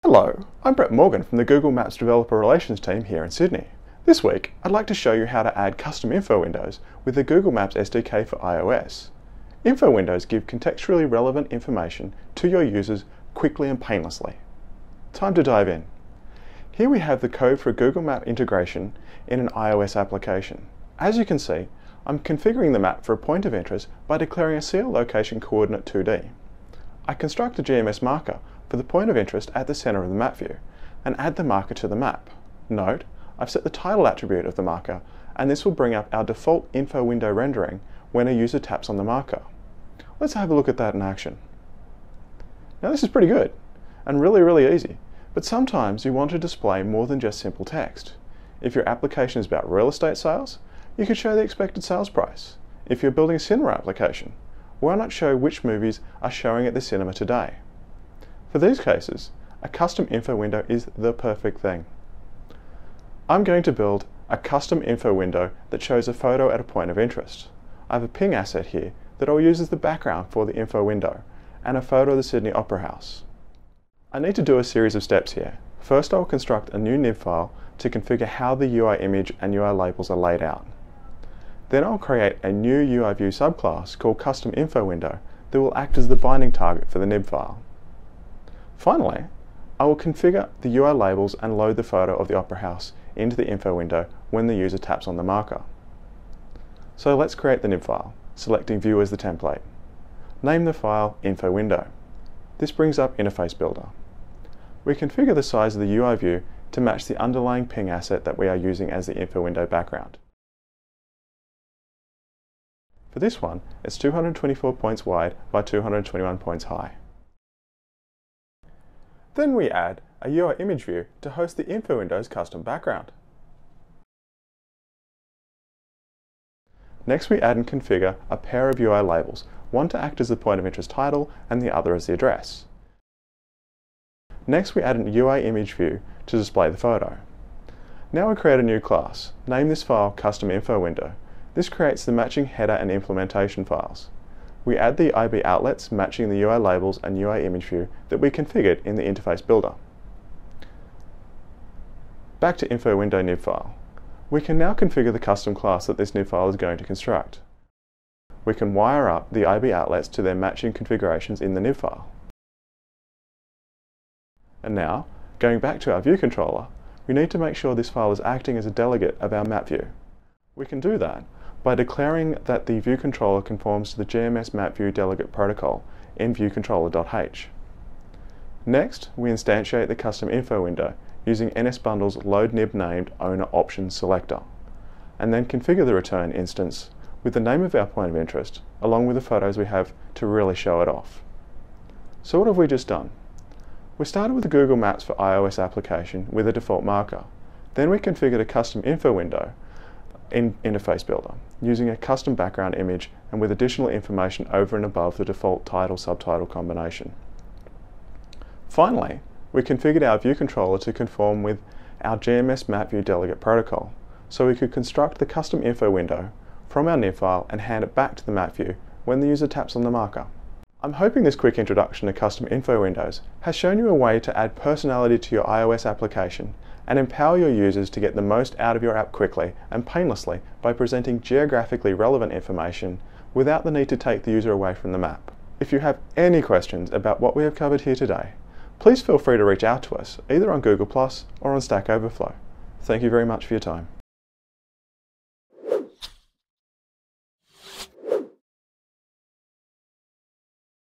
Hello, I'm Brett Morgan from the Google Maps Developer Relations team here in Sydney. This week, I'd like to show you how to add custom info windows with the Google Maps SDK for iOS. Info windows give contextually relevant information to your users quickly and painlessly. Time to dive in. Here we have the code for a Google Map integration in an iOS application. As you can see, I'm configuring the map for a point of interest by declaring a CL location coordinate 2D. I construct a GMS marker for the point of interest at the center of the map view and add the marker to the map. Note, I've set the title attribute of the marker, and this will bring up our default info window rendering when a user taps on the marker. Let's have a look at that in action. Now this is pretty good and really easy, but sometimes you want to display more than just simple text. If your application is about real estate sales, you could show the expected sales price. If you're building a cinema application, why not show which movies are showing at the cinema today? For these cases, a custom info window is the perfect thing. I'm going to build a custom info window that shows a photo at a point of interest. I have a ping asset here that I'll use as the background for the info window and a photo of the Sydney Opera House. I need to do a series of steps here. First, I'll construct a new nib file to configure how the UI image and UI labels are laid out. Then I'll create a new UI view subclass called custom info window that will act as the binding target for the nib file. Finally, I will configure the UI labels and load the photo of the Opera House into the info window when the user taps on the marker. So let's create the nib file, selecting View as the template. Name the file InfoWindow. This brings up Interface Builder. We configure the size of the UI view to match the underlying ping asset that we are using as the info window background. For this one, it's 224 points wide by 221 points high. Then we add a UI image view to host the InfoWindows custom background. Next we add and configure a pair of UI labels, one to act as the point of interest title and the other as the address. Next we add an UI image view to display the photo. Now we create a new class. Name this file Custom Info Window. This creates the matching header and implementation files. We add the IB outlets matching the UI labels and UI image view that we configured in the interface builder. Back to InfoWindow nib file. We can now configure the custom class that this nib file is going to construct. We can wire up the IB outlets to their matching configurations in the nib file. And now, going back to our view controller, we need to make sure this file is acting as a delegate of our map view. We can do that by declaring that the view controller conforms to the GMS map view delegate protocol in viewcontroller.h. Next, we instantiate the custom info window using NSBundle's loadNibNamed owner options selector, and then configure the return instance with the name of our point of interest, along with the photos we have to really show it off. So what have we just done? We started with the Google Maps for iOS application with a default marker. Then we configured a custom info window in Interface Builder, using a custom background image and with additional information over and above the default title-subtitle combination. Finally, we configured our view controller to conform with our GMS map view delegate protocol, so we could construct the custom info window from our nib file and hand it back to the map view when the user taps on the marker. I'm hoping this quick introduction to custom info windows has shown you a way to add personality to your iOS application and empower your users to get the most out of your app quickly and painlessly by presenting geographically relevant information without the need to take the user away from the map. If you have any questions about what we have covered here today, please feel free to reach out to us either on Google+ or on Stack Overflow. Thank you very much for your time.